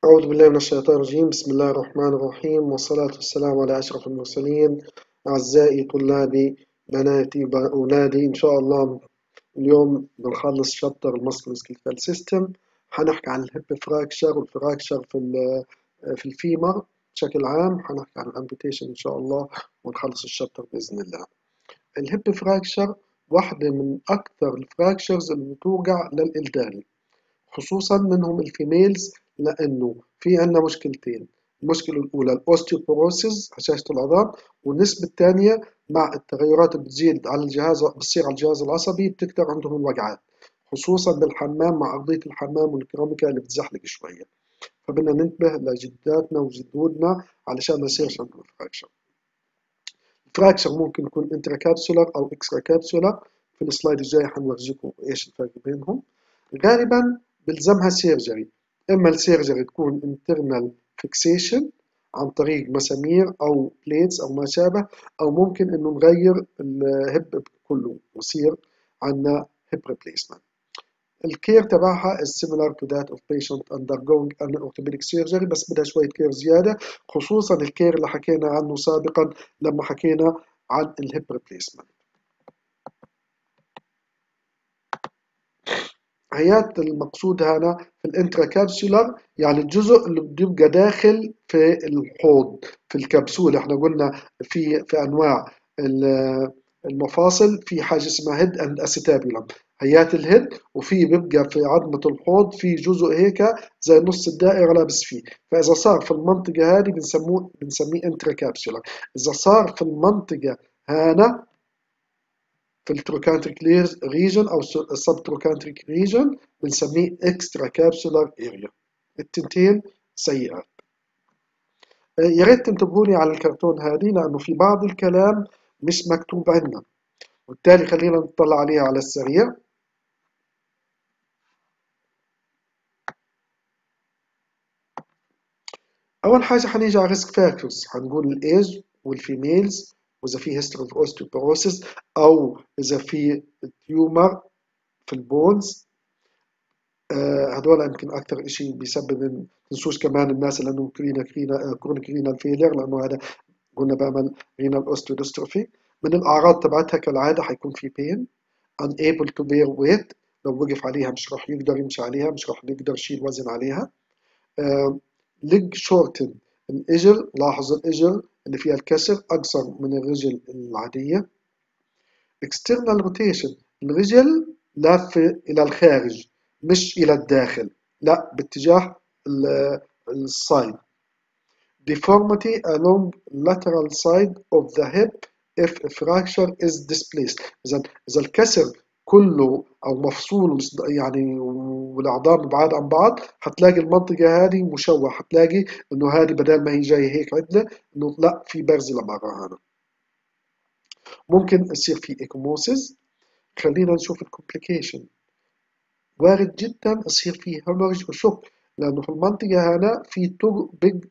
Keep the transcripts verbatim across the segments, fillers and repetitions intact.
أعوذ بالله من الشيطان الرجيم. بسم الله الرحمن الرحيم، والصلاة والسلام على أشرف المرسلين. أعزائي طلابي، بناتي، أولادي، إن شاء الله اليوم بنخلص شابتر الماسكولوسكيلتال سيستم. حنحكي عن الهيب فراكشر والفراكشر في ال- في الفيمر بشكل عام. حنحكي عن الامبيتيشن إن شاء الله ونخلص الشابتر بإذن الله. الهيب فراكشر واحدة من أكثر الفراكشرز اللي بتوقع للإلدان، خصوصا منهم الفيميلز، لأنه في عندنا مشكلتين. المشكلة الأولى الأوستيوبوروسيس، هشاشة العظام، والنسبة الثانية مع التغيرات اللي بتزيد على الجهاز بتصير على الجهاز العصبي بتكتر عندهم الوجعات، خصوصا بالحمام مع أرضية الحمام والكيراميكا اللي بتزحلق شوية. فبدنا ننتبه لجداتنا وجدودنا علشان ما يصيرش عندهم فراكشر. الفراكشر ممكن يكون انترا كابسولار أو اكسترا كابسولار. في السلايد الجاي حنورجيكم ايش الفرق بينهم. غالبا بلزمها سيرجري، اما السيرجري تكون internal fixation عن طريق مسامير او بليتس او ما شابه، او ممكن انه نغير الهب كله ويصير عندنا hip replacement. الكير تبعها is similar to that of patient undergoing an orthopedic surgery، بس بدها شوية كير زيادة، خصوصا الكير اللي حكينا عنه سابقا لما حكينا عن الهيب ريبليسمنت. هيات المقصود هنا في الانترا كابسولار، يعني الجزء اللي بده يبقى داخل في الحوض في الكبسولة. احنا قلنا في في انواع المفاصل في حاجة اسمها هيد اند اسيتابيولم، هيات الهيد، وفي بيبقى في عظمة الحوض في جزء هيك زي نص الدائرة لابس فيه. فإذا صار في المنطقة هذه بنسموه بنسميه انترا كابسولار. إذا صار في المنطقة هنا في التروكانتريك ريجن او السب تروكانتريك ريجن بنسميه اكسترا كابسولار اريا. التنتين سيئات. يا ريت تنتبهوا لي على الكرتون هذه لانه في بعض الكلام مش مكتوب عندنا، وبالتالي خلينا نطلع عليها على السريع. اول حاجه حنيجي على ريسك فاكتورز، هنقول الايج والفيميلز، واذا في هيستوري اوف اوستيوبروسيس، او اذا في تيومر في البونز. آه، هدول يمكن اكثر شيء بيسبب. تنسوش كمان الناس اللي عندهم كرينا كرينا كرونيك رينال فيلير، لانه هذا قلنا بيعمل رينال اوستيودystrophy. من الاعراض تبعتها كالعاده حيكون في بين، unable to bear weight، لو وقف عليها مش راح يقدر يمشي عليها، مش راح يقدر يشيل وزن عليها. آه، leg shorten، الاجر، لاحظ الاجر اللي فيها الكسر اقصر من الرجل العاديه. external rotation، الرجل لافة إلى الخارج مش إلى الداخل، لا باتجاه السايد. deformity along lateral side of the hip if a fracture is displaced. إذا إذا الكسر كله أو مفصول يعني والأعضاء بعاد عن بعض، هتلاقي المنطقة هذه مشوه، هتلاقي إنه هذه بدل ما هي جاية هيك عدلة، إنه لا في برز لبرا هنا. ممكن يصير في إيكوموسيس. خلينا نشوف الكومبليكيشن. وارد جدا يصير فيه هemorrhage وشوك، لأنه في المنطقة هنا في تو بيج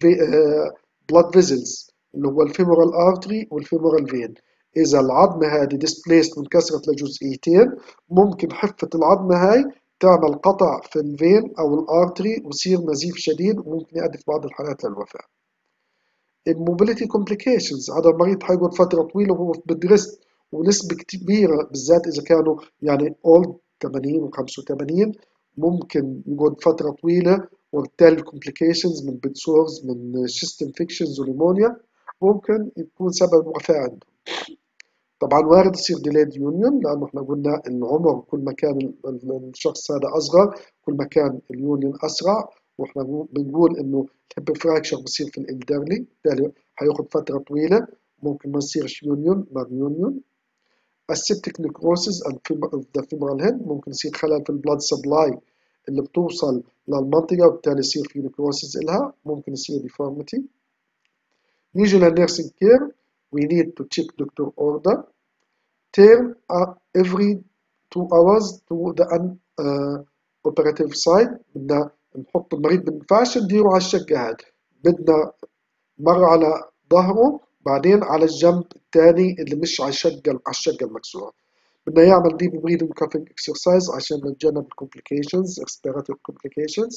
بلاد فيزلز اللي هو الفيمورال ارتري والفيمورال فين. إذا العظمة هذه ديسبليست وانكسرت لجزئيتين، ممكن حفة العظمة هاي تعمل قطع في الفين أو الارتري ويصير نزيف شديد، وممكن يؤدي في بعض الحالات للوفاة. الموبيليتي كومبليكيشنز، هذا المريض حيقعد فترة طويلة وهو بالريست، ونسبة كبيرة بالذات إذا كانوا يعني أولد ثمانين و خمسة وثمانين ممكن يقعد فترة طويلة، وبالتالي الكومبليكيشنز من بيتسورز من شيست انفكشنز ونيمونيا ممكن يكون سبب وفاة عندهم. طبعا وارد يصير ديليد يونيون، لأنه احنا قلنا العمر كل ما كان الشخص هذا أصغر كل ما كان اليونيون أسرع، واحنا بنقول إنه الهيب فراكشر بصير في الإلدرلي، بالتالي هياخد فترة طويلة، ممكن ما يصيرش يونيون مع يونيون. السبتيك نيكروسيس اوف ذا فيمورال هيد، ممكن يصير خلل في البلاد سبلاي اللي بتوصل للمنطقة، وبالتالي يصير في نيكروسيس إلها، ممكن يصير ديفورميتي. نيجي للنيرسينج كير. we need to check doctor order. turn uh, every two hours to the uh, operative side. بدنا نحط المريض، ما ينفعش نديره على الشقة هاد، بدنا مرة على ظهره بعدين على الجنب الثاني اللي مش على الشقة على الشقة المكسورة. بدنا يعمل deep breathing coughing exercise عشان نتجنب complications respiratory complications.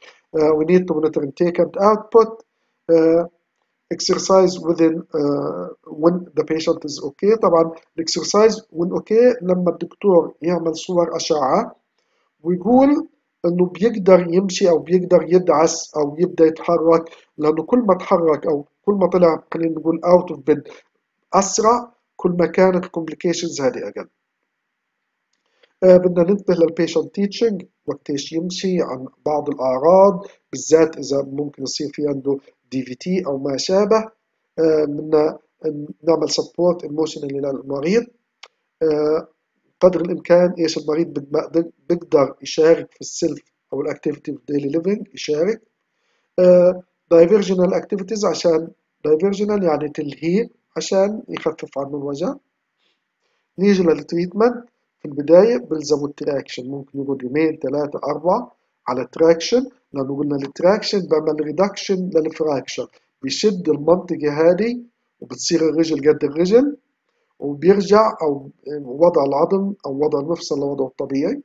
Uh, we need to monitor intake and output. Uh, exercise within uh, when the patient is okay. طبعا الاكسرسايز when okay لما الدكتور يعمل صور أشعة ويقول انه بيقدر يمشي او بيقدر يدعس او يبدا يتحرك، لانه كل ما تحرك او كل ما طلع خلينا نقول اوت اوف بيد اسرع كل ما كانت الكومبليكيشنز هذه اقل. آه بدنا ننتبه للبيشنت تيتشنج وقت ايش يمشي عن بعض الاعراض، بالذات اذا ممكن يصير في عنده دي في تي او ما شابه. آه بدنا نعمل سبورت ايموشنالي للمريض. آه قدر الامكان ايش المريض بيقدر يشارك في السيلف او الاكتيفيتي في ديلي ليفينج يشارك. دايفرجنال اكتيفيتيز عشان دايفرجنال يعني تلهيه عشان يخفف عنه الوجع. نيجي للتريتمنت. في البداية بلزموا التراكشن، ممكن يقعد يومين ثلاثة أربعة على تراكشن، لأنه قلنا التراكشن بيعمل ريدكشن للفراكشن، بيشد المنطقة هذه وبتصير الرجل قد الرجل وبيرجع أو وضع العظم أو وضع المفصل لوضعه الطبيعي.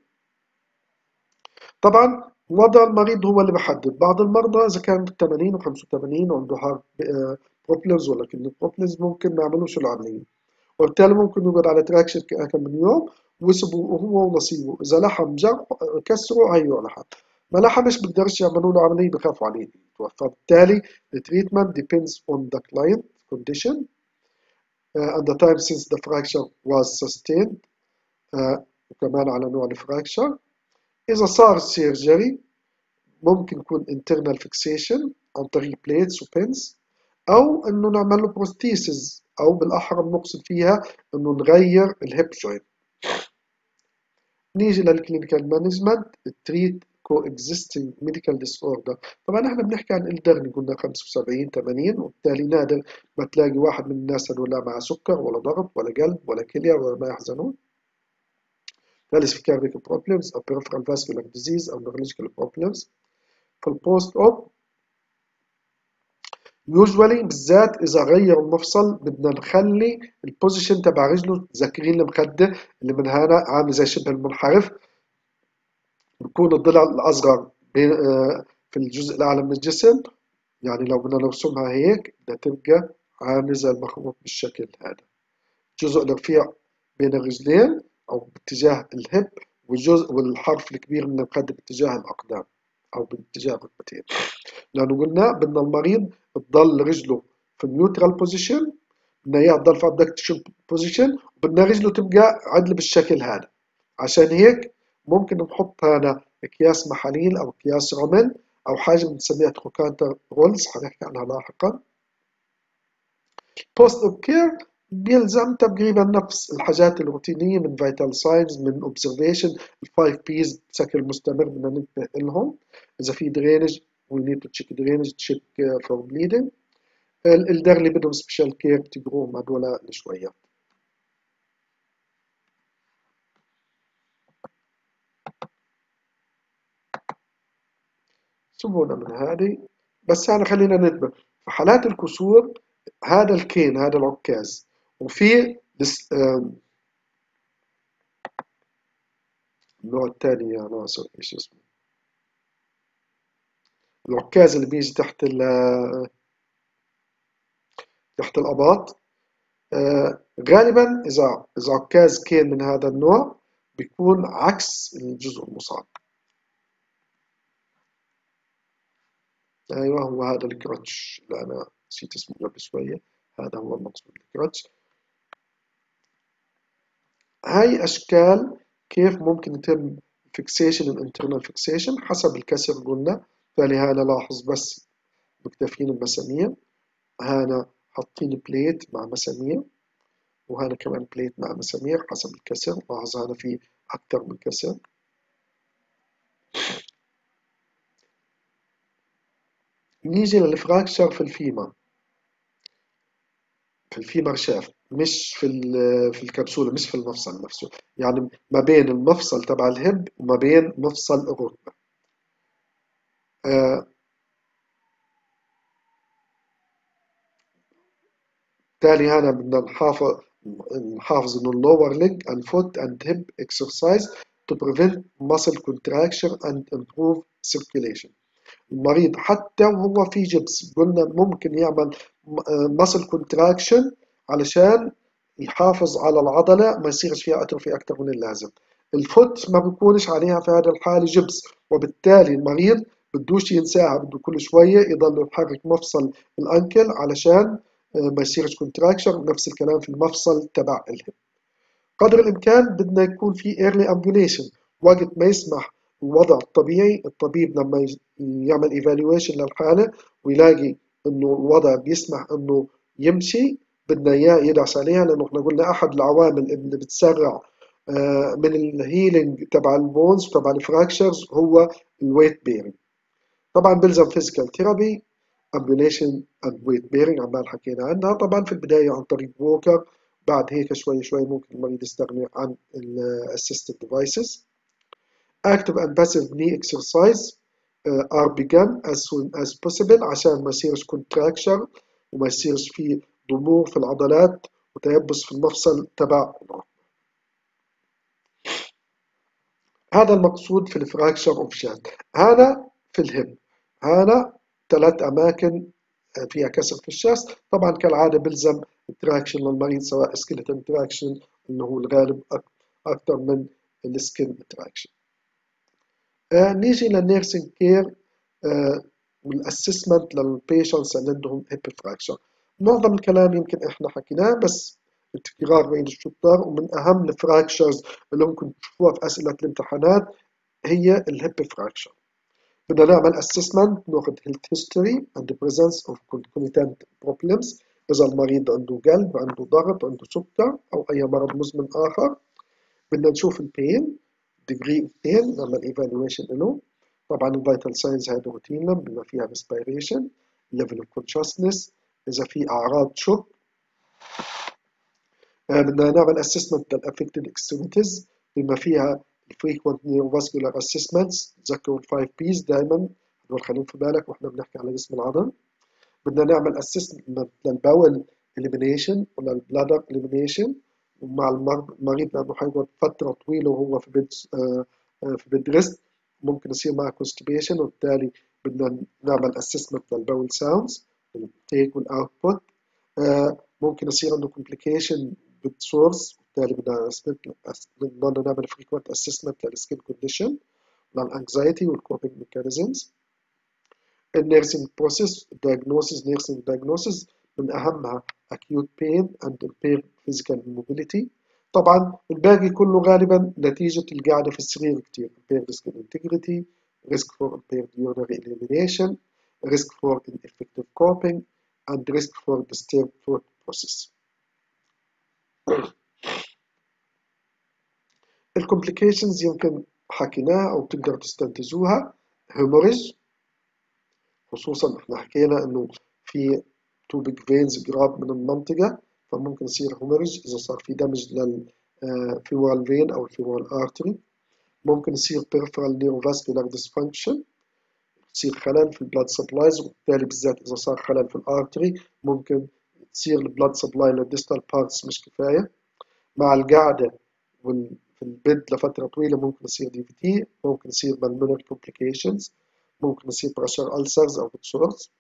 طبعا وضع المريض هو اللي بحدد. بعض المرضى إذا كان ثمانين و خمسة وثمانين وعنده هارت بروبلمز ولا كدني بروبلمز ممكن ما يعملوش العملية، وبالتالي ممكن يقعد على تراكشن كم من يوم ويسبوا هو ونصيبه. إذا لحم جرح كسره هيو لحم، ما لحمش بقدرش يعملوا له عملية بخافوا عليه يتوفى. فبالتالي the treatment depends on the client condition uh, and the time since the fracture was sustained uh, وكمان على نوع الفراكشر. إذا صار سيرجري ممكن يكون internal fixation عن طريق plates وبنز، أو إنه نعمل له prosthesis، أو بالأحرى بنقصد فيها إنه نغير الهيب جوينت. نيجي للكلينيكال مانجمنت. تريت coexisting medical disorder. طبعا احنا بنحكي عن الدرني قلنا خمسة وسبعين ثمانين، وبالتالي نادر ما تلاقي واحد من الناس هذول لا مع سكر ولا ضغط ولا قلب ولا كلية ولا ما يحزنون. ثالث في cardiac problems أو peripheral vascular disease أو neurological problems. في البوست أوب يوجوالي بالذات إذا غير المفصل بدنا نخلي البوزيشن تبع رجله، تذكرين المخدة اللي من هنا عامل زي شبه المنحرف، بيكون الضلع الأصغر في الجزء الأعلى من الجسم. يعني لو بدنا نرسمها هيك بدها تبقى عامل زي المخروط بالشكل هذا، الجزء الرفيع بين الرجلين أو باتجاه الهب، والجزء والحرف الكبير من المخدة باتجاه الأقدام أو باتجاه الركبتين. لأنه قلنا بدنا المريض تضل رجله في النيوترال بوزيشن، بدنا إياه تضل في الابدكشن بوزيشن، وبدنا رجله تبقى عدل بالشكل هذا. عشان هيك ممكن نحط هنا أكياس محاليل أو أكياس رمل أو حاجة بنسميها تروكانتر رولز حنحكي عنها لاحقا. بوست أوب كير بيلزم تقريبا نفس الحاجات الروتينية من فيتال ساينز، من اوبزرفيشن، الفايف بيز بشكل مستمر بدنا ننتبه لهم. إذا في درينج we need to check drainage, check uh, for bleeding. الدار اللي بدهم سبيشال كير تقروهم هذول شوية. سمونا من هذه. بس أنا خلينا ننتبه في حالات الكسور، هذا الكين هذا العكاز، وفي النوع الثاني يا ناصر ايش اسمه، العكاز اللي بيجي تحت ال تحت الأباط. آه غالبا إذا إذا عكاز كين من هذا النوع بيكون عكس الجزء المصاب. أيوه هو هذا الكراتش اللي أنا نسيت اسمه قبل شوية، هذا هو المقصود الكراتش. هاي أشكال كيف ممكن يتم فيكسيشن الانترنال فيكسيشن حسب الكسر قلنا. فلهذا لاحظ بس مكتفين بمسامير، هنا حاطين بليت مع مسامير، وهنا كمان بليت مع مسامير حسب الكسر. لاحظ هنا في أكثر من كسر. نيجي للفراكشر في الفيمر، في الفيمر شافت مش في في الكبسولة، مش في المفصل نفسه، يعني ما بين المفصل تبع الهب وما بين مفصل الركبة. آه تالي هنا بدنا نحافظ نحافظ إنه lower leg and foot and hip exercise to prevent muscle contraction and improve circulation. المريض حتى وهو في جبس قلنا ممكن يعمل muscle contraction علشان يحافظ على العضلة ما يصيرش فيها أتروفي أكتر من اللازم. الفوت ما بيكونش عليها في هذا الحالة جبس، وبالتالي المريض بدوش ينساها، بده كل شوية يضل يحرك مفصل الأنكل علشان ما يصيرش كونتراكشن. نفس الكلام في المفصل تبع الهب. قدر الإمكان بدنا يكون في early ambulation وقت ما يسمح الوضع الطبيعي. الطبيب لما يعمل evaluation للحالة ويلاقي إنه الوضع بيسمح إنه يمشي بدنا إياه يدعس عليها، لأنه إحنا قلنا أحد العوامل اللي بتسرع من الهيلينج تبع البونز وتبع الفراكشرز هو الويت بيرنج. طبعا بلزم فيزيكال ثيرابي، ambulation and weight bearing عمال حكينا عنها. طبعا في البداية عن طريق ووكر، بعد هيك شوي شوي ممكن المريض يستغني عن ال assisted devices. Active and passive knee exercise uh, are begun as soon as possible عشان ما يصيرش contraction وما يصيرش فيه ضمور في العضلات وتيبس في المفصل تبع الركبة. هذا المقصود في الفراكشر اوف شات. هذا في الهب، هذا ثلاث أماكن فيها كسر في الشاست. طبعا كالعادة بلزم التراكشن للمريض، سواء سكيلتون تراكشن اللي هو الغالب أكثر من السكين تراكشن. آه نيجي للنيرسينج كير آه والاسسمنت للبيشنتس اللي عندهم هيب فراكشر. معظم الكلام يمكن احنا حكيناه، بس التكرار بين الشطار. ومن أهم الفراكشرز اللي ممكن تشوفوها في أسئلة الامتحانات هي الهيب فراكشر. بدنا نعمل assessment، ناخذ health history and the presence of concomitant problems. إذا المريض عنده قلب، عنده ضغط، عنده سكر أو أي مرض مزمن آخر. بدنا نشوف البين degree of pain، نعمل evaluation له. طبعا الفيتال ساينز هذا روتين بما فيها respiration، level of consciousness، إذا في أعراض شوك. بدنا نعمل assessment للaffected extremities بما فيها frequent neurovascular assessments. تذكروا الفايف بيز دائما، هدول خليهم في بالك واحنا بنحكي على جسم العضل. بدنا نعمل assessment للباول elimination وللبلادر elimination ومع المريض لانه حيقعد فتره طويله وهو في بيد في بيد ريست، ممكن يصير معه constipation، وبالتالي بدنا نعمل assessment للباول sounds التيك والاوتبوت. ممكن يصير عنده complication بالسورس، بالتالي بدنا نعمل frequent assessment للسكين condition للانكزايتي والكوبينج ميكانيزمز. النيرسينج بروسيس diagnosis nursing diagnosis من أهمها acute pain and impaired physical mobility. طبعا الباقي كله غالبا نتيجة القعدة في السرير كتير. impaired skin integrity، risk for impaired urinary elimination، risk for ineffective coping and risk for disturbed thought process. الكومبليكيشنز يمكن حكيناها أو تقدر تستنتجوها. hemorrhage، خصوصا احنا حكينا انه في تو بيج فينز قراب من المنطقة، فممكن يصير هومرج إذا صار في دمج للفيمورال فين أو الفيمورال آرتري. ممكن يصير peripheral neurovascular dysfunction، يصير خلل في البلاد سبلايز، وبالتالي بالذات إذا صار خلل في الآرتري ممكن تصير البلاد سبلاي للديستال بارتس مش كفاية. مع القعدة في البيد لفترة طويلة ممكن يصير دي في تي، ممكن يصير pulmonary complications، ممكن يصير pressure ulcers أو sores.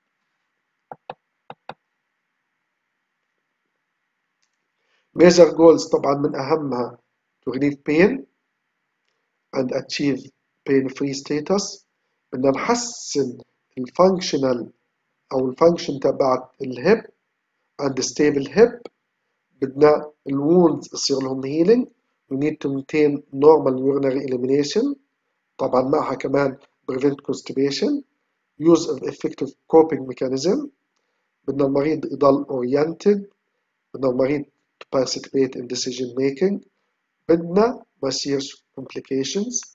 major goals طبعا من أهمها to relieve pain and achieve pain free status. بدنا نحسن الفانكشنال أو الفانكشن تبع الهب and stable hip. بدنا الwounds يصير لهم healing. we need to maintain normal urinary elimination، طبعا معها كمان prevent constipation، use of effective coping mechanism. بدنا المريض يضل oriented، بدنا المريض to participate in decision making، بدنا ما يصيرش complications.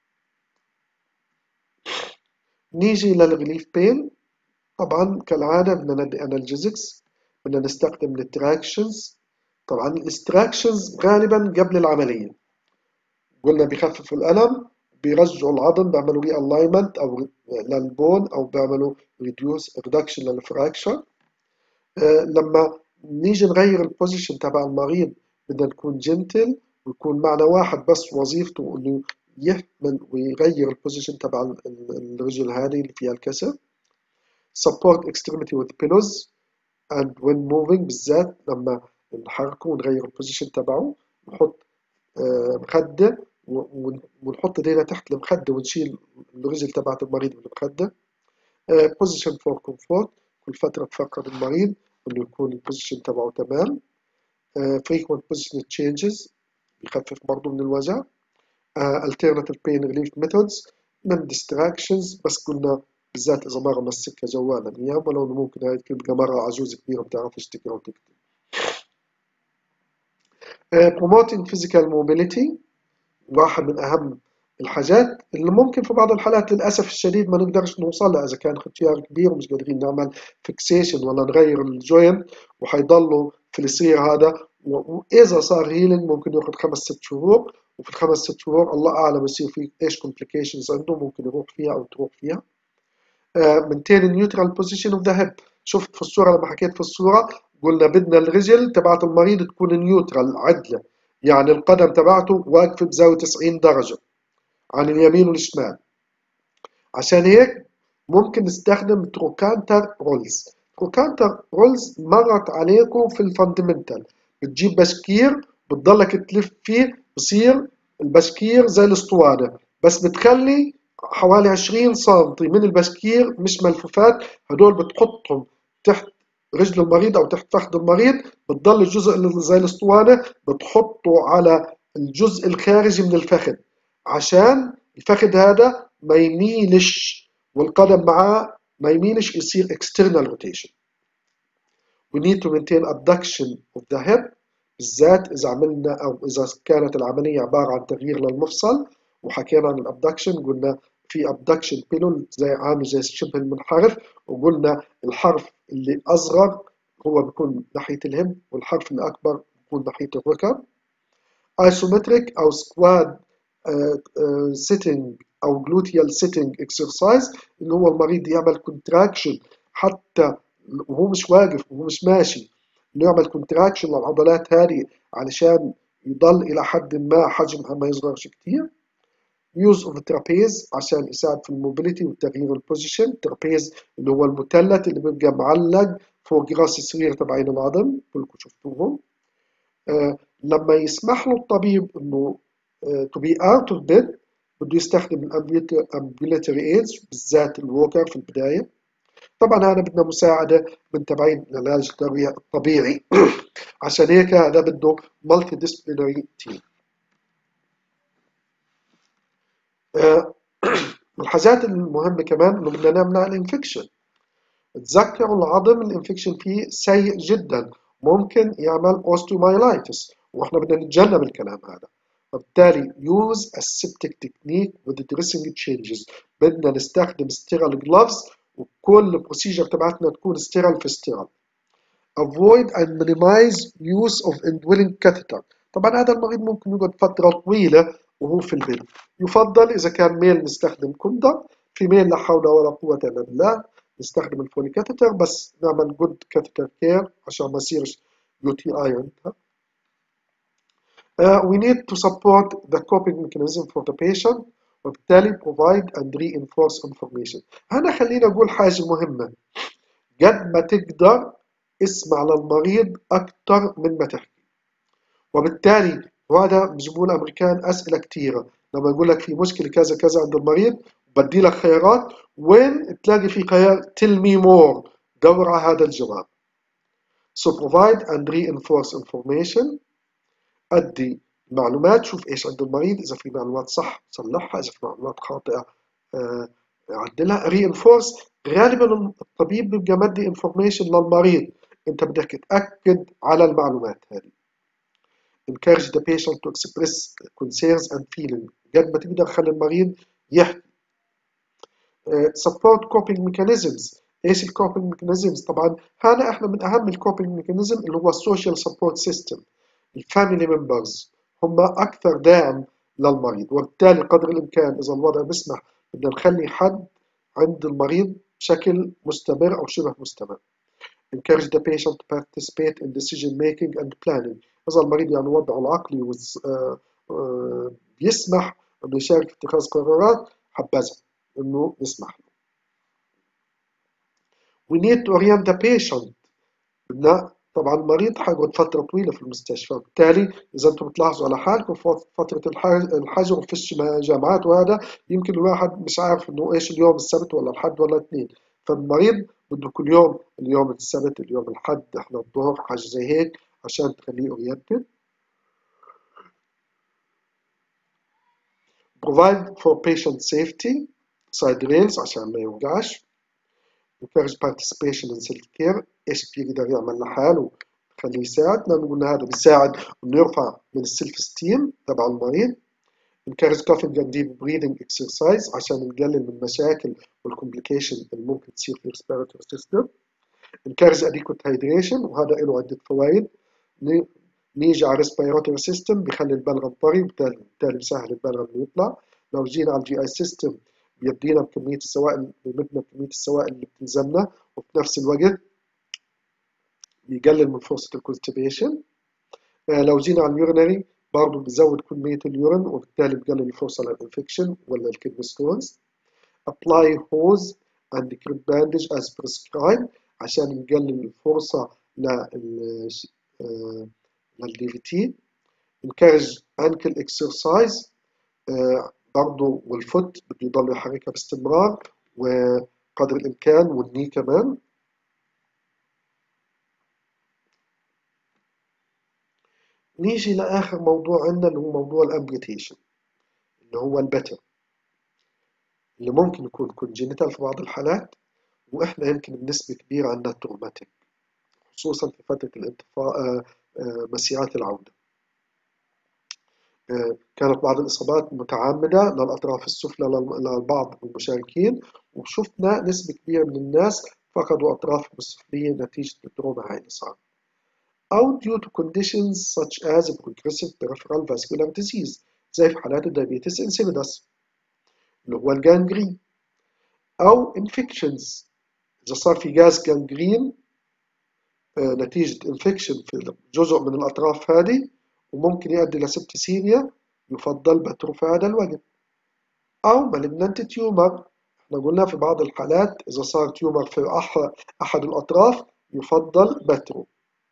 نيجي للريليف بين. طبعا كالعادة بدنا ندي analgesics، بدنا نستخدم التراكشنز. طبعا الاستراكشنز غالبا قبل العملية، قلنا بيخففوا الألم، بيرجعوا العظم، بيعملوا ري الاينمنت او للبون، او بيعملوا ريديوس ريدكشن للفراكشر. أه لما نيجي نغير البوزيشن تبع المريض بدنا نكون جنتل، ويكون معنا واحد بس وظيفته انه يحمل ويغير البوزيشن تبع الرجل هذه اللي فيها الكسر. support extremity with pillows and when moving، بالذات لما نحركه ونغير البوزيشن تبعه، نحط مخدة ونحط ايدينا تحت المخدة ونشيل الرجل تبعت المريض من المخدة. position for comfort، كل فترة تفكر المريض انه يكون البوزيشن تبعه تمام. frequent position changes، يخفف برضه من الوجع. alternative pain relief methods من distractions، بس قلنا بالذات إذا مرة مسكها جوالا أيام، ولو إنه ممكن هاي تبقى مرة عجوز كبيرة ما بتعرفش تقرا وتكتب. promoting physical mobility، واحد من أهم الحاجات اللي ممكن في بعض الحالات للأسف الشديد ما نقدرش نوصلها إذا كان ختيار كبير ومش قادرين نعمل فيكسيشن ولا نغير الجوين وحيضلوا في الصير هذا، وإذا صار هيلينج ممكن ياخذ خمس ست شهور، وفي الخمس ست شهور الله أعلم يصير فيه إيش complications عنده ممكن يروح فيها أو تروح فيها. uh, maintain a neutral position of the hip. شفت في الصورة لما حكيت في الصورة قلنا بدنا الرجل تبعت المريض تكون نيوترال عدلة، يعني القدم تبعته واقفة بزاوية تسعين درجة عن اليمين والشمال. عشان هيك ممكن نستخدم تروكانتر رولز. تروكانتر رولز مرت عليكم في الفاندمنتال، بتجيب بشكير بتضلك تلف فيه، بصير البشكير زي الاسطوانة، بس بتخلي حوالي عشرين سنتي من البشكير مش ملفوفات، هدول بتحطهم تحت رجل المريض او تحت فخذ المريض، بتضل الجزء اللي زي الاسطوانة بتحطه على الجزء الخارجي من الفخذ عشان الفخذ هذا ما يميلش والقدم معاه ما يميلش، يصير external rotation. we need to maintain abduction of the hip، بالذات إذا عملنا أو إذا كانت العملية عبارة عن تغيير للمفصل. وحكينا عن الابدكشن، قلنا في abduction pillow زي عامل زي شبه المنحرف، وقلنا الحرف اللي أصغر هو بيكون ناحية الهب والحرف الأكبر بيكون ناحية الركب. isometric أو squat uh, uh, sitting أو gluteal sitting exercise، اللي هو المريض يعمل contraction حتى وهو مش واقف وهو مش ماشي، إنه يعمل contraction للعضلات هذه علشان يضل إلى حد ما حجمها ما يصغرش كتير. use of trapeze عشان يساعد في الموبيليتي والتغيير البوزيشن. trapeze اللي هو المثلث اللي بيبقى معلق فوق راس السرير تبعين العظم، كلكم شفتوهم. آه لما يسمح له الطبيب انه آه to be out of bed بده يستخدم الامبيلاتوري ايدز، بالذات الووكر في البدايه. طبعا هذا بدنا مساعده من تبعين العلاج الطبيعي عشان هيك هذا بده مالتي ديسبلينري تيم. آه الحاجات المهمه كمان انه بدنا نمنع الانفكشن. تذكروا العظم الانفكشن فيه سيء جدا، ممكن يعمل اوستيومايلايتس، واحنا بدنا نتجنب الكلام هذا. فبالتالي use a septic technique with the dressing changes، بدنا نستخدم sterile gloves وكل البروسيجر تبعتنا تكون sterile في sterile. avoid and minimize use of indwelling catheter. طبعا هذا المريض ممكن يقعد فترة طويلة وهو في البيت، يفضل إذا كان ميل نستخدم كوندوم، في ميل لا حول ولا قوة إلا بالله نستخدم الفولي كاثيتر، بس نعمل جود كاثيتر كير عشان ما يصيرش يو تي اي عندها. Uh, we need to support the coping mechanism for the patient، وبالتالي provide and reinforce information. هنا خلينا أقول حاجة مهمة، قد ما تقدر اسمع للمريض أكتر من ما تحكي. وبالتالي وهذا بيجيبوا لنا الأمريكان أسئلة كتيرة لما يقول لك في مشكلة كذا كذا عند المريض، بدي لك خيارات، وين تلاقي في خيار tell me more، دور على هذا الجواب. so provide and reinforce information، أدي معلومات، شوف إيش عند المريض، إذا في معلومات صح صلحها، إذا في معلومات خاطئة آه عدلها. reinforce غالبا الطبيب بيبقى مدي information للمريض، أنت بدك تأكد على المعلومات هذه. encourage the patient to express concerns and feelings، قد ما تقدر خلي المريض يحكي. uh, support coping mechanisms. ايش الكوبينج ميكانيزمز؟ طبعا هذا احنا من اهم الكوبينج ميكانيزم اللي هو السوشيال سبورت سيستم. الفاميلي ممبرز هم اكثر داعم للمريض، وبالتالي قدر الامكان اذا الوضع بيسمح بدنا نخلي حد عند المريض بشكل مستمر او شبه مستمر. encourage the patient to participate in decision making and planning. إذا المريض يعني وضعه العقلي بيسمح إنه يشارك في اتخاذ قرارات، حبذا إنه نسمح له. We need to orient the patient. بدنا طبعا المريض حيقعد فترة طويلة في المستشفى، بالتالي إذا أنتم بتلاحظوا على حالكم في فترة الحجر وفيش جامعات وهذا، يمكن الواحد مش عارف إنه إيش اليوم السبت ولا الحد ولا الاثنين، فالمريض بده كل يوم اليوم السبت اليوم الحد إحنا الظهر حاجة زي هيك عشان تخليه أورينتد. Provide for patient safety side rails عشان ما يوقعش. encourage participation in self care، ايش بيقدر يعمل لحاله خليه يساعد، لانه قلنا هذا بيساعد انه يرفع من السيلف ستيم تبع المريض. encourage coughing and deep breathing exercise عشان نقلل من المشاكل والكومبليكيشن اللي ممكن تصير في respiratory system. encourage adequate hydration وهذا له عدة فوائد. نيجي على respiratory system بيخلي البلغم طري، بالتالي بيسهل البلغم انه يطلع. لو جينا على الجي اي سيستم بيدينا بكمية السوائل، بيمدنا بكمية السوائل اللي بتلزمنا، وفي نفس الوقت بيقلل من فرصة الكونستيبيشن. آه لو جينا على اليورينري برضه بيزود كمية اليورين، وبالتالي بيقلل الفرصة للإنفكشن ولا الكدني ستونز. apply hose and grip bandage as prescribed عشان نقلل الفرصة لل للدي في تي. encourage ankle exercise آه برضه، والفوت بده يضل يحركها باستمرار وقدر الإمكان، والني كمان. نيجي لآخر موضوع عندنا اللي هو موضوع الامبيوتيشن اللي هو البتر، اللي ممكن يكون كونجينيتال في بعض الحالات، وإحنا يمكن بنسبة كبيرة عندنا تروماتيك خصوصا في فترة الانتفاء مسيرات العودة. كانت بعض الإصابات متعمدة للأطراف السفلى لبعض المشاركين، وشفنا نسبة كبيرة من الناس فقدوا أطرافهم السفلية نتيجة التروما هاي اللي صار، أو due to conditions such as progressive peripheral vascular disease زي في حالات الدايابيتس insipidus اللي هو الجانجرين، أو infections إذا صار في جاز جانجرين نتيجة انفكشن في جزء من الأطراف هذه وممكن يؤدي لسبتسيميا، يفضل بتره في هذا الوقت. أو malignant tumor، احنا قلنا في بعض الحالات إذا صار تيومر في أحد الأطراف يفضل بتره.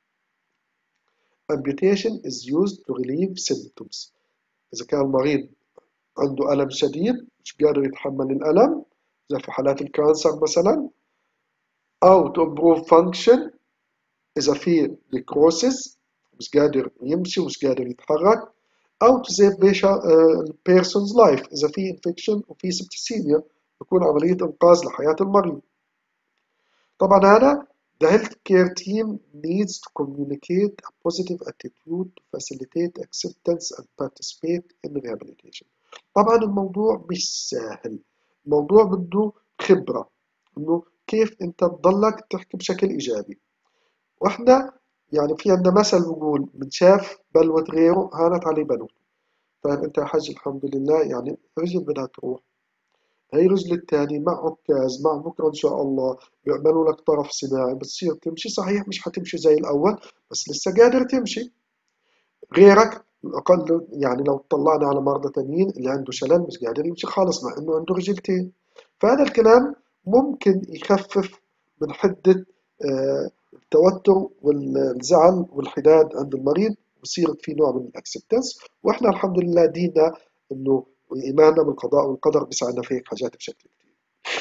amputation is used to relieve symptoms، إذا كان المريض عنده ألم شديد مش قادر يتحمل الألم زي في حالات الكانسر مثلا، أو to improve function إذا في necrosis مش قادر يمشي ومش قادر يتحرك، أو to save person's life إذا في infection وفي septicemia يكون عملية إنقاذ لحياة المريض. طبعا هذا the healthcare team needs to communicate a positive attitude to facilitate acceptance and participate in rehabilitation. طبعا الموضوع مش سهل، الموضوع بده خبرة إنه كيف أنت تضلك تحكي بشكل إيجابي. وإحنا يعني في عندنا مثل بقول من شاف بلوة غيره هانت عليه بلوته. طيب أنت يا حاج الحمد لله يعني رجل بدها تروح، هي رجل التاني مع عكاز مع بكرة إن شاء الله بيعملوا لك طرف صناعي بتصير تمشي، صحيح مش حتمشي زي الأول بس لسه قادر تمشي. غيرك الأقل يعني لو طلعنا على مرضى تانيين اللي عنده شلل مش قادر يمشي خالص مع إنه عنده رجلتين، فهذا الكلام ممكن يخفف من حدة آه التوتر والزعل والحداد عند المريض ويصير في نوع من الأكسبتنس. وإحنا الحمد لله دينا إنه وإيماننا بالقضاء والقدر بيساعدنا في هيك حاجات بشكل كتير.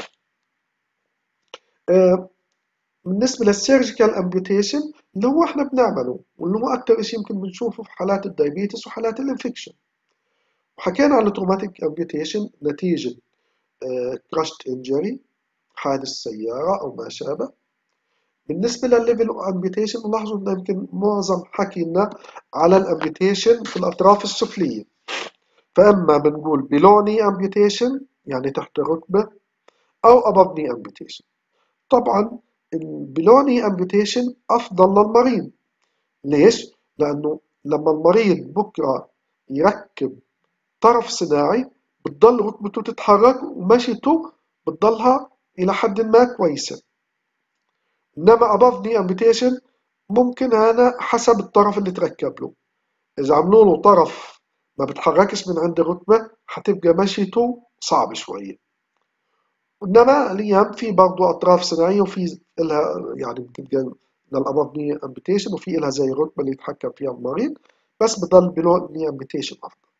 آه بالنسبة للسيرجيكال امبيوتيشن اللي هو احنا بنعمله واللي هو أكتر شيء يمكن بنشوفه في حالات الدايابيتس وحالات الانفكشن. وحكينا عن التروماتيك امبيوتيشن نتيجة كراشت انجري حادث سيارة أو ما شابه. بالنسبة للليفل امبيوتيشن نلاحظوا إن يمكن معظم حكينا على الامبيوتيشن في الأطراف السفلية، فأما بنقول بلوني امبيوتيشن يعني تحت الركبة أو above knee amputation. طبعا البلوني امبيوتيشن أفضل للمريض. ليش؟ لأنه لما المريض بكرة يركب طرف صناعي بتضل ركبته تتحرك ومشيته بتضلها إلى حد ما كويسة. إنما above knee amputation ممكن هذا حسب الطرف اللي تركب له، إذا عملوا له طرف ما بتحركش من عند الركبة، حتبقى مشيته صعب شوية. إنما الأيام في برضو أطراف صناعية وفي إلها يعني بتبقى من الأبض ني أمبيتيشن، وفي إلها زي الركبة اللي يتحكم فيها المريض، بس بضل بلون ني أمبيتيشن أفضل.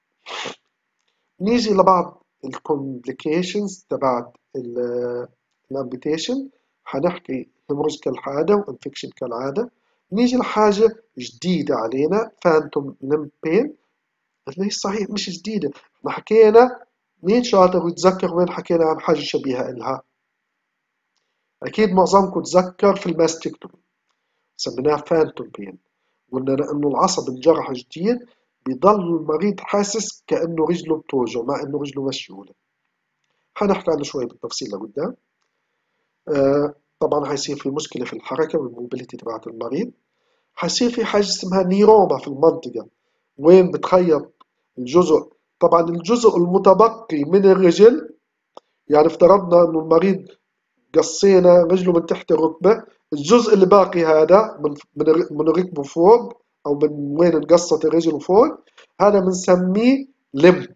نيجي لبعض الكومبليكيشنز تبعت الامبيتيشن. هنحكي هيموريج كالعادة وانفكشن كالعادة. نيجي لحاجة جديدة علينا، فانتوم ليمب بين، اللي هي صحيح مش جديدة. احنا حكينا، مين شاطر ويتذكر وين حكينا عن حاجة شبيهة إلها؟ أكيد معظمكم تذكر في الماستكتومي سميناها فانتوم بين. قلنا لأنه العصب انجرح جديد، بيضل المريض حاسس كأنه رجله بتوجعه مع إنه رجله مشلولة. حنحكي عنه شوي بالتفصيل لقدام. آه طبعا حيصير في مشكلة في الحركة والموبيليتي تبعت المريض. حيصير في حاجة اسمها نيروما في المنطقة، وين بتخيط الجزء، طبعا الجزء المتبقي من الرجل. يعني افترضنا انه المريض قصينا رجله من تحت الركبة، الجزء اللي باقي هذا من من من ركبه فوق، او من وين انقصت الرجل فوق، هذا بنسميه لمب.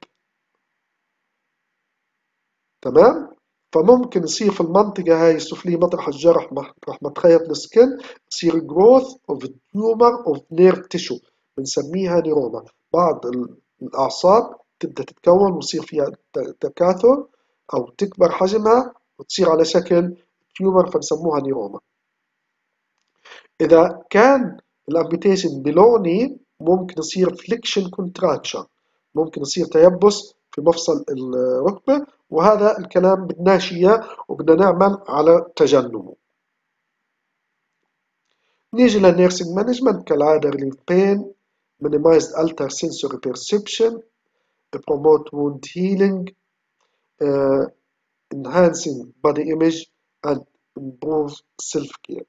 تمام. فممكن يصير في المنطقة هاي السفلية مطرح الجرح، مطرح ما تخيط السكن، يصير growth of tumor of nerve tissue، بنسميها نيروما. بعض الأعصاب تبدأ تتكون ويصير فيها تكاثر أو تكبر حجمها وتصير على شكل تيومر، فنسموها نيروما. إذا كان الامبيتيشن بلوني، ممكن يصير فليكشن كونتراكشن، ممكن يصير تيبس في مفصل الركبة، وهذا الكلام بدناش إياه وبدنا نعمل على تجنبه. نيجي للنيرسينج مانجمنت كالعادة. relief pain, minimized alter sensory perception, promote wound healing, uh, enhancing body image and improve self care.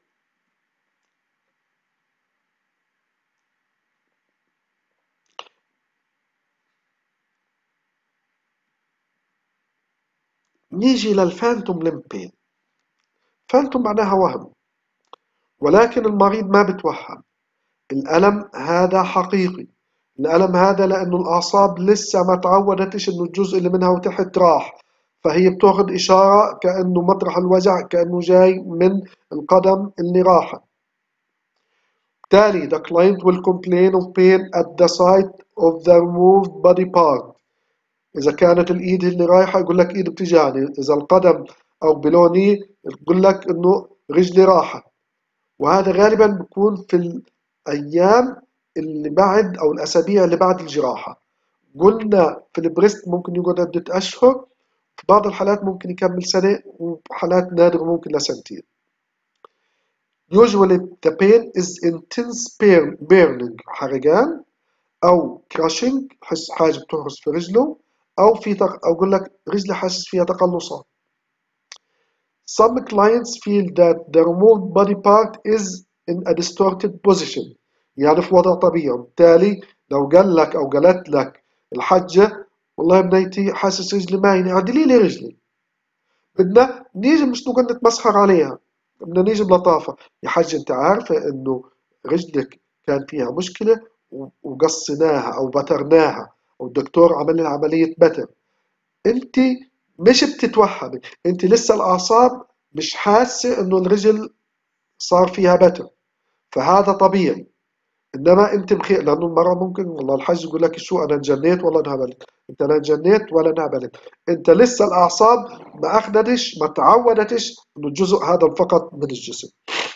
نيجي للفانتوم ليمب بين. فانتوم معناها وهم، ولكن المريض ما بتوهم. الألم هذا حقيقي. الألم هذا لأنه الأعصاب لسه ما تعودتش إنه الجزء اللي منها وتحت راح، فهي بتاخد إشارة كأنه مطرح الوجع كأنه جاي من القدم اللي راحت. بالتالي the client will complain of pain at the site of the removed body part. إذا كانت الإيد اللي رايحة يقول لك إيد بتجعني، إذا القدم أو بلوني يقول لك إنه رجلي راحت. وهذا غالبا بيكون في الأيام اللي بعد أو الأسابيع اللي بعد الجراحة. قلنا في البريست ممكن يقعد عدة أشهر، في بعض الحالات ممكن يكمل سنة، وحالات نادرة ممكن لسنتين. Usually the pain is intense burning، حرقان، أو crushing، حس حاجة بتهرس في رجله، أو في تق... أو أقول لك رجلي حاسس فيها تقلصات. Some clients feel that the removed body part is in a distorted position، يعني في وضع طبيعي. بالتالي لو قال لك أو قالت لك الحجة والله يا بنيتي حاسس رجلي ماينة، عدلي لي رجلي، بدنا نيجي مش نقول نتمسخر عليها، بدنا نيجي بلطافة. يا حجة أنت عارفة إنه رجلك كان فيها مشكلة وقصيناها أو بترناها، والدكتور عمل لنا عملية بتر. أنت مش بتتوهمي، أنت لسه الأعصاب مش حاسة إنه الرجل صار فيها بتر، فهذا طبيعي. إنما أنت بخير، لأنه المرة ممكن والله الحج يقول لك شو أنا انجنيت ولا انهبلت. أنت لا انجنيت ولا انهبلت، أنت لسه الأعصاب ما أخدتش ما تعودتش إنه الجزء هذا فقط من الجسم.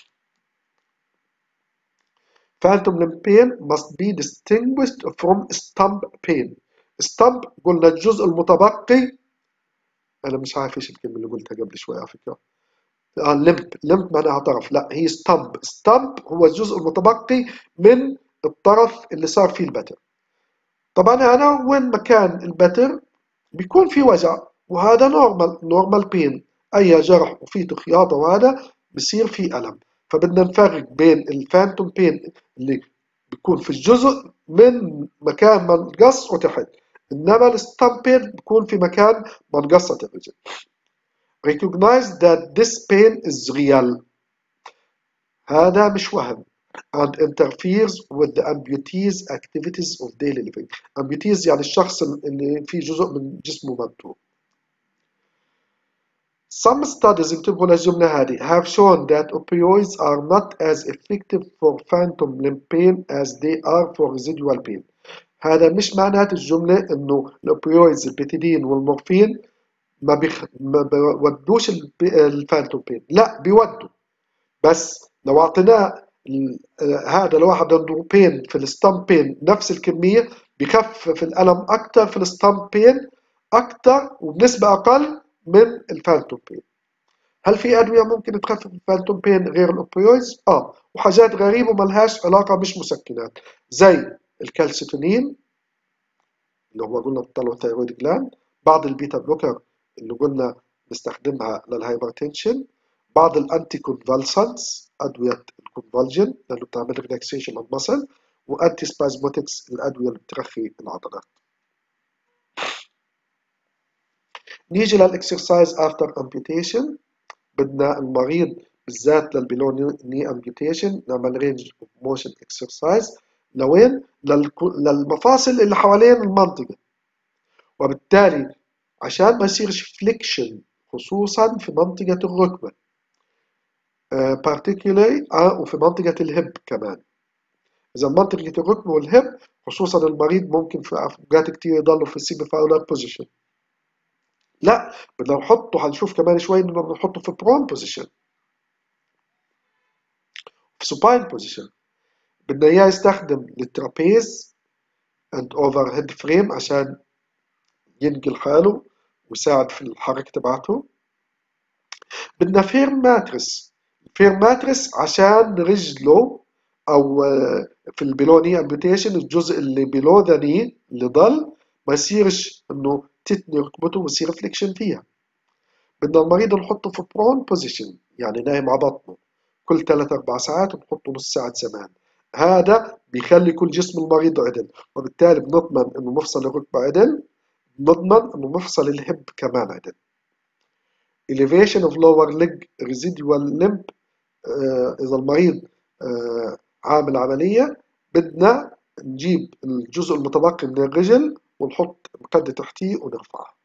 Phantom limb pain must be distinguished from stump pain. stump قلنا الجزء المتبقي، أنا مش عارف إيش الكلمة اللي قلتها قبل شوي على فكرة. آه لمب، لمب معناها طرف، لا هي ستامب. ستامب هو الجزء المتبقي من الطرف اللي صار فيه البتر. طبعا أنا وين مكان البتر بيكون في وجع، وهذا نورمال، نورمال بين. أي جرح وفيه خياطة وهذا بصير فيه ألم. فبدنا نفرق بين الفانتوم بين اللي بيكون في الجزء من مكان ما انقص وتحت، إنما الستامب بين بيكون في مكان ما انقصت الرجل. Recognize that this pain is real. هذا مش وهم، and interferes with the amputee's activities of daily living. amputees يعني الشخص اللي في جزء من جسمه مبتور. Some studies انتبهوا للجملة هذه have shown that opioids are not as effective for phantom limb pain as they are for residual pain. هذا مش معنات الجملة إنه الأوبيويدز البيتيدين والمورفين ما بيخ... ما بيودوش الفانتوم بين، لا بيودوا، بس لو أعطيناه هذا لواحد عنده بين في الستام بين نفس الكمية بيخفف الألم أكتر في الستام بين أكتر وبنسبة أقل من الفانتوم بين. هل في أدوية ممكن تخفف الفانتوم بين غير الأوبيويدز؟ آه، وحاجات غريبة وملهاش علاقة، مش مسكنات، زي الكالسيتونين اللي هو قلنا بطلوا الثيرويد جلاند، بعض البيتا بلوكر اللي قلنا نستخدمها للهايبرتنشن، بعض الانتي كونفالسنتس ادويه الكونفالجن لانه بتعمل ريلاكسيشن المسل، وانتي سبازموتكس الادويه اللي بترخي العضلات. نيجي للاكسرسايز افتر امبيوتيشن. بدنا المريض بالذات للبيلو ني امبيوتيشن نعمل رينج اوف موشن اكسرسايز لوين؟ للمفاصل اللي حوالين المنطقه، وبالتالي عشان ما يصيرش فليكشن خصوصا في منطقة الركبة uh, particularly uh, وفي منطقة الهب كمان. إذا منطقة الركبة والهب خصوصا المريض ممكن في أوقات كتير يضلوا في السيمي فاولر بوزيشن، لا بدنا نحطه، هنشوف كمان شوي إنه بدنا نحطه في برون بوزيشن، في سوباين بوزيشن. بدنا إياه يستخدم الترابيز and overhead frame عشان ينقل حاله ويساعد في الحركة تبعته. بدنا فيرم ماترس، فيرم ماترس عشان رجله او في البيلوني امبيوتيشن الجزء اللي بيلو ذا ني اللي ضل ما يصيرش انه تتني ركبته ويصير فليكشن فيها. بدنا المريض نحطه في برون بوزيشن يعني نايم على بطنه كل ثلاث اربع ساعات، ونحطه نص ساعة زمان. هذا بيخلي كل جسم المريض عدل، وبالتالي بنضمن انه مفصل الركبة عدل، بنضمن انه مفصل الهب كمان عدل. elevation of lower leg residual limb. آه إذا المريض آه عامل عملية بدنا نجيب الجزء المتبقي من الرجل ونحط مقدة تحتيه ونرفعه.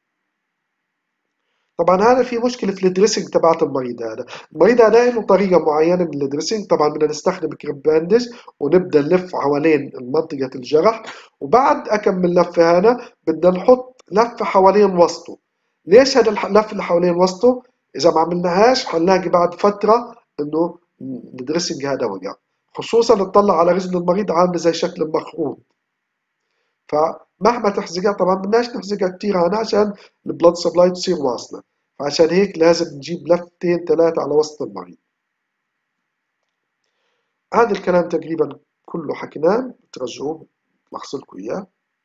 طبعا هذا في مشكلة في الدريسنج تبعت المريض هذا، المريض هذا له طريقة معينة من الدريسنج. طبعا بدنا نستخدم كريب باندج ونبدأ نلف حوالين منطقة الجرح، وبعد أكمل لفة هنا بدنا نحط لفة حوالين وسطه. ليش هذا اللف اللي حوالين وسطه؟ إذا ما عملناهاش حنلاقي بعد فترة إنه الدريسنج هذا وقع، خصوصا نطلع على رجل المريض عامل زي شكل المخروط، فمهما تحزقها طبعا بدناش نحزقها كتير هنا عشان البلد سبلاي تصير واصلة، فعشان هيك لازم نجيب لفتين ثلاثة على وسط المريض. هذا الكلام تقريبا كله حكيناه، ترجعوه بحصلكم إياه.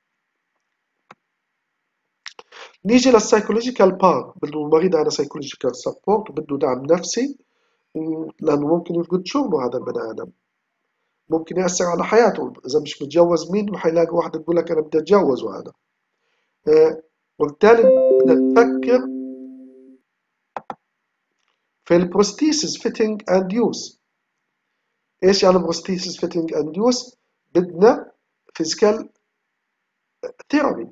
نيجي للسايكولوجيكال بارت. بده المريض هذا سايكولوجيكال سبورت وبده دعم نفسي، لأنه ممكن يفقد شغله هذا البني آدم، ممكن يأثر على حياته. إذا مش متجوز مين رح يلاقي واحد يقول لك أنا بدي أتجوز وهذا آه، وبالتالي بدنا نفكر في البروستيسيس فيتنج اند يوز. ايش يعني بروستيسيس فيتنج اند يوز؟ بدنا فيزيكال ثيرابي.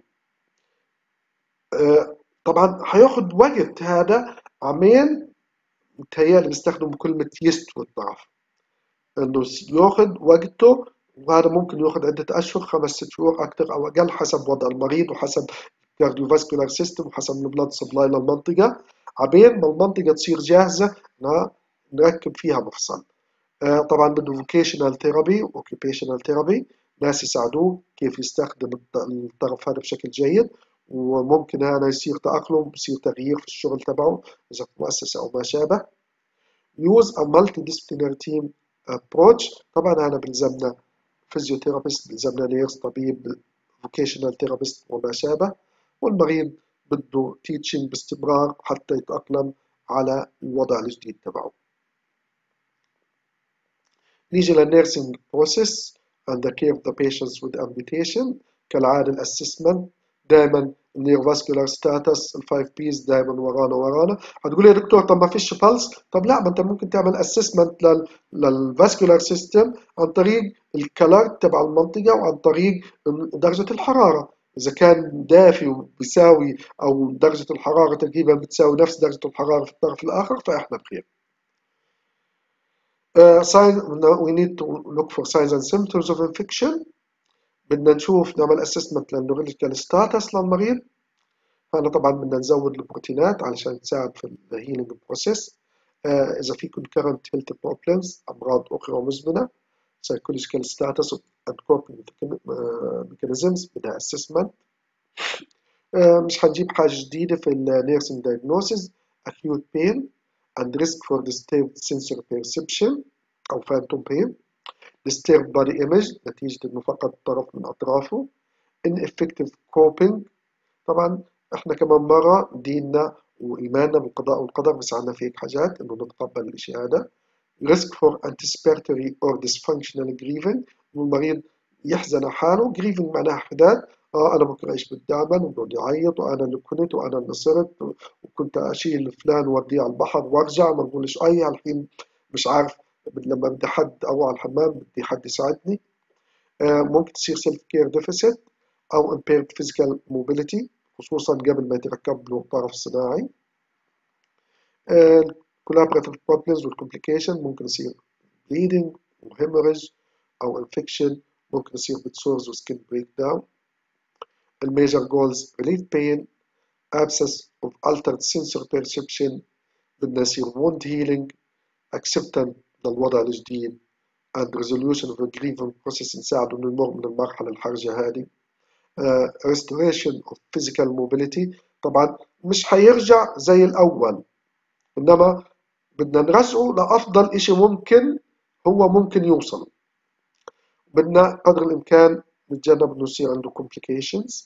آه طبعا هياخد وقت، هذا عمين متهيألي بيستخدموا كلمة يست والضعف، انه ياخد وقته، وهذا ممكن ياخد عدة اشهر، خمس ست شهور اكثر او اقل حسب وضع المريض وحسب الكارديوفاسكولار سيستم وحسب البلاد سبلاي للمنطقة، عبين ما المنطقة تصير جاهزة نركب فيها مفصل. آه طبعا بده فوكيشنال ثيرابي واوكيبيشنال ثيرابي، ناس يساعدوه كيف يستخدم الطرف هذا بشكل جيد، وممكن هذا يصير تأقلم، يصير تغيير في الشغل تبعه إذا في مؤسسة أو ما شابه. use a multidisciplinary team approach. طبعا هذا بلزمنا فيزيوثيرابيست، بلزمنا نيرس طبيب، فوكيشنال ثيرابيست وما شابه، والمريض بده تيتشنج باستمرار حتى يتأقلم على الوضع الجديد تبعه. نيجي للنيرسينج بروسيس and the care of the patients with amputation. كالعادة الاسسمنت دائما النيوروفاسكولار ستاتس الفايف بيز دائما ورانا ورانا. هتقول يا دكتور طب ما فيش بالس. طب لا، ما انت ممكن تعمل اسسمنت لل للفاسكولار سيستم عن طريق الكلر تبع المنطقه وعن طريق درجه الحراره. اذا كان دافي وبيساوي او درجه الحراره تقريبا بتساوي نفس درجه الحراره في الطرف الاخر فاحنا بخير. Uh, sign, we need to look for signs and symptoms of infection. بدنا نشوف نعمل assessment للنيورولوجيكال ستاتس للمريض. هنا طبعا بدنا نزود البروتينات علشان تساعد في الهيلينج بروسيس. آه إذا في concurrent health problems أمراض أخرى مزمنة psychological status and coping mechanisms بدها assessment. آه مش هنجيب حاجة جديدة في ال nursing diagnosis acute pain and risk for disturbed sensory perception أو phantom pain disturbed body image نتيجة إنه فقد طرف من أطرافه ineffective coping. طبعا احنا كمان مرة ديننا وإيماننا بالقضاء والقدر بيساعدنا في هيك حاجات إنه نتقبل الإشي هذا. risk for anticipatory or dysfunctional grieving إنه المريض يحزن حاله. grieving معناها حداد. اه انا بكره ايش بدي اعمل وبقعد يعيط وانا اللي كنت وانا اللي صرت وكنت اشيل فلان ووديه على البحر وارجع ما بقولش اي الحين مش عارف لما بدي حد اروح على الحمام بدي حد يساعدني. آه ممكن تصير سيلف كير ديفيسيت او impaired physical mobility خصوصا قبل ما يتركب له طرف صناعي. collaborative problems والcomplication ممكن يصير bleeding وhemorrhage أو infection ممكن يصير بتسورز وskin breakdown. الميجر goals relief pain absence of altered sensory perception بدنا يصير wound healing acceptance للوضع الجديد and resolution of the grieving process نساعده إنه يمر من المرحلة الحرجة هذه. Uh, restoration of physical mobility طبعا مش حيرجع زي الأول إنما بدنا نرجعه لأفضل إشي ممكن هو ممكن يوصل. بدنا قدر الإمكان نتجنب إنه يصير عنده complications.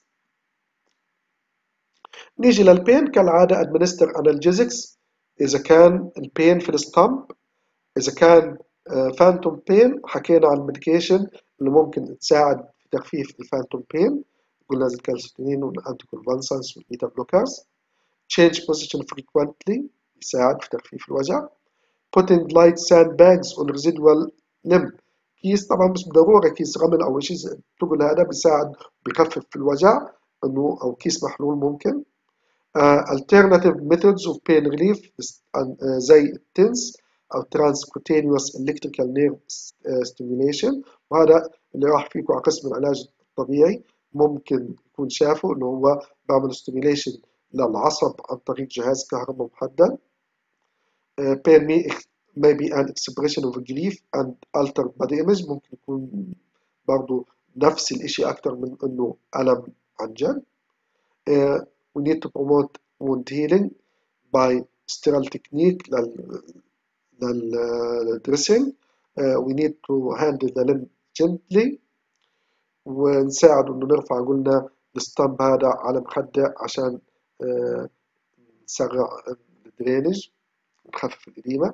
نيجي للبين كالعادة administer analgesics إذا كان البين في الستامب. إذا كان phantom pain حكينا عن الميديكيشن اللي ممكن تساعد في تخفيف الفانتوم بين. قلنا زي الكالسيتونين والانتيكونفالسنس والبيتا بلوكرز. change position frequently يساعد في تخفيف الوجع. putting light sandbags on residual limb كيس طبعا مش بالضرورة كيس رمل أو شيء تقول هذا بيساعد بيخفف في الوجع إنه أو كيس محلول ممكن. uh, alternative methods of pain relief uh, زي التنس أو transcutaneous electrical nerve stimulation وهذا اللي راح فيكم على قسم العلاج الطبيعي ممكن يكون شافه إنه هو بعمل stimulation للعصب عن طريق جهاز كهرباء محدد. uh, pain may be an expression of grief and altered body image ممكن يكون برضو نفس الإشي أكتر من إنه ألم عن جد. uh, we need to promote wound healing by sterile technique لل للدريسنج. uh, we need to handle the limb gently ونساعد إنه نرفع قلنا الستامب هذا على مخدة عشان uh, نسرع الدرينج ونخفف الإديمة.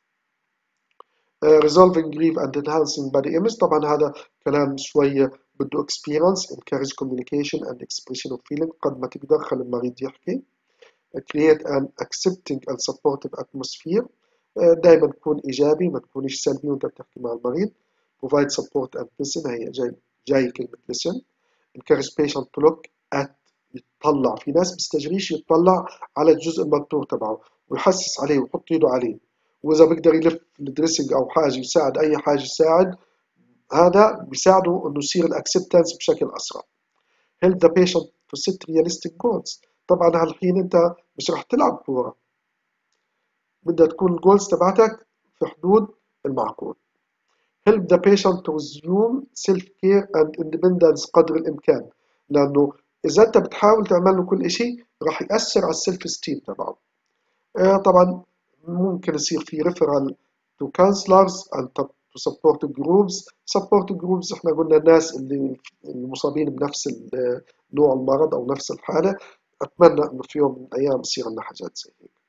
uh, resolving grief and enhancing body image طبعا هذا كلام شوية بده experience encourage communication and expression of feeling قد ما تقدر خلي المريض يحكي. uh, create an accepting and supportive atmosphere دائما تكون إيجابي ما تكونش سلبي وأنت بتحكي مع المريض. provide support and listen هي جاي جاي كلمة listen. encourage patient to look at يتطلع في ناس بيستجريش يتطلع على الجزء المبتور تبعه ويحسس عليه ويحط يده عليه وإذا بيقدر يلف الدريسنج أو حاجة يساعد أي حاجة يساعد هذا بيساعده إنه يصير الأكسبتنس بشكل أسرع. help the patient to set realistic goals طبعا هالحين أنت مش رح تلعب كورة بدها تكون الجولز تبعتك في حدود المعقول. help the patient to resume self care and independence قدر الإمكان لأنه إذا أنت بتحاول تعمل له كل إشي راح يأثر على السيلف esteem تبعه. آه طبعا ممكن يصير في referral to counselors and to support groups. support groups إحنا قلنا الناس اللي المصابين بنفس نوع المرض أو نفس الحالة. أتمنى إنه في يوم من الأيام يصير لنا حاجات زي هيك.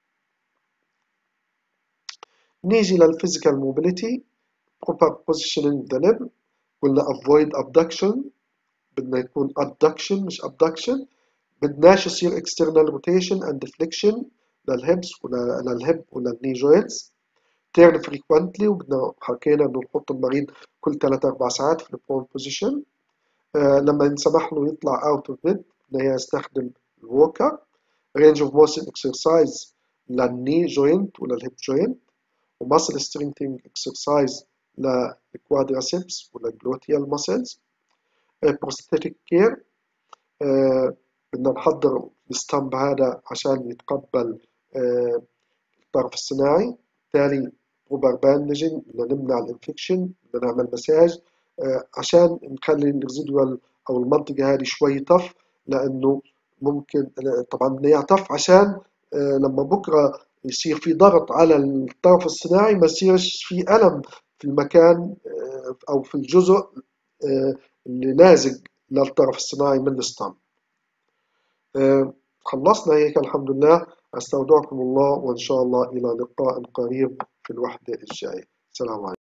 نيجي للphysical mobility proper positioning the limb قلنا avoid abduction بدنا يكون adduction مش abduction بدناش يصير external rotation and deflection للهبس ولا للهب وللني جوينتس. turn frequently، وبدنا حكينا انه نحط المريض كل ثلاث أربع ساعات في البرون بوزيشن. آه لما ينسمح له يطلع اوت اوف بيد بدنا يستخدم الووكر. range of motion exercise للني جوينت وللهيب جوينت، وماسل سترينثينج اكسرسايز للكوادريسبس وللجلوتيال ماسلز. بروستاتيك كير، آه بدنا نحضر الستامب هذا عشان يتقبل آه الطرف الصناعي. بالتالي بروبر باندجنج بدنا نمنع الانفكشن، بدنا نعمل مساج آه عشان نخلي الريزيدوال او المنطقه هذه شوي طف، لانه ممكن طبعا بدنا يعطف عشان آه لما بكره يصير في ضغط على الطرف الصناعي ما يصيرش في ألم في المكان آه او في الجزء آه اللي لازق للطرف الصناعي من الستام. آه خلصنا هيك الحمد لله. أستودعكم الله، وإن شاء الله إلى لقاء قريب في الوحدة الجاية. السلام عليكم.